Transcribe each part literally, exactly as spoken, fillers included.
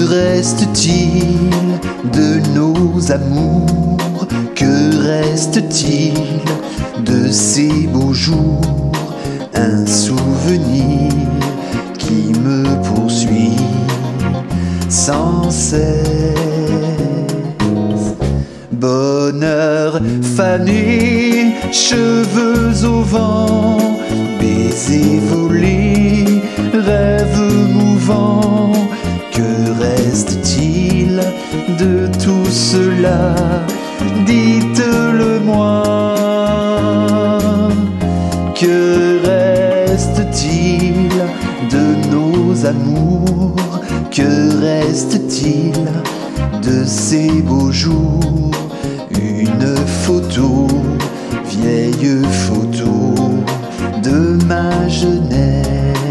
reste-t-il de nos amours? Que reste-t-il de ces beaux jours? Un souvenir qui me poursuit sans cesse. Bonheur fané, cheveux au vent, baisers volés, rêves mouvants. Que reste-t-il de tout cela? Dites-le-moi. Que reste-t-il de nos amours? Que reste-t-il de ces beaux jours? Une photo, vieille photo de ma jeunesse.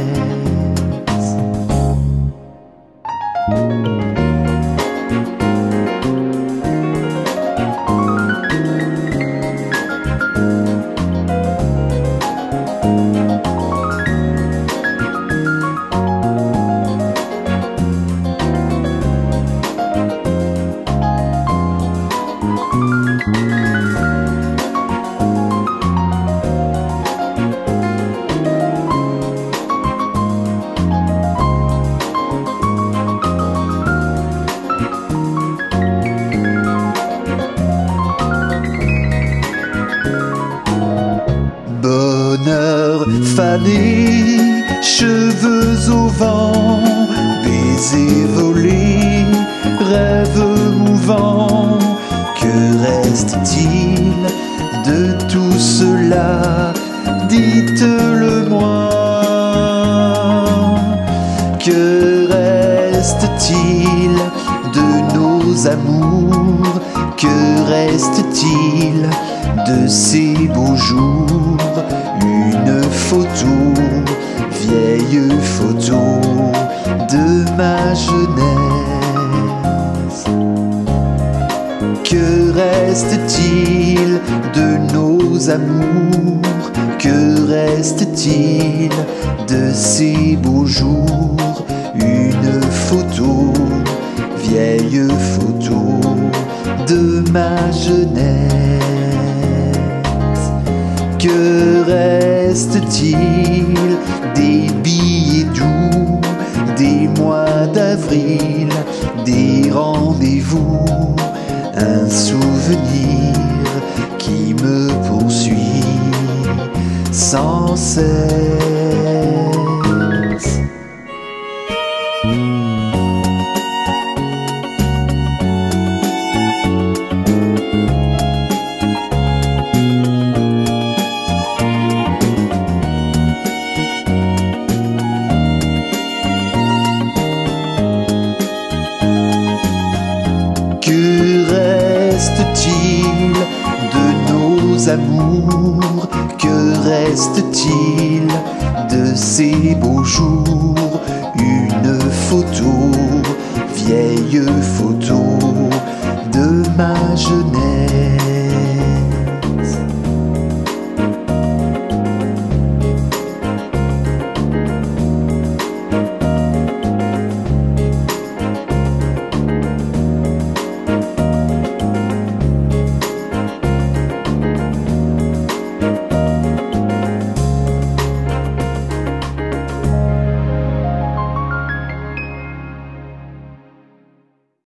Bonheur fané, cheveux au vent, baisers volés, rêves mouvants. Que reste-t-il de tout cela? Dites-le-moi. Que reste-t-il de nos amours? Que reste-t-il de ces beaux jours? Une photo, vieille photo de ma jeunesse. Que reste-t-il de nos amours? Que reste-t-il de ces beaux jours? Une photo, vieille photo de ma jeunesse. Que reste-t-il des billets doux, des mois d'avril, des rendez-vous? Un souvenir qui me poursuit sans cesse. Que reste-t-il de nos amours? Que reste-t-il de ces beaux jours? Une photo, vieille photo de ma jeunesse.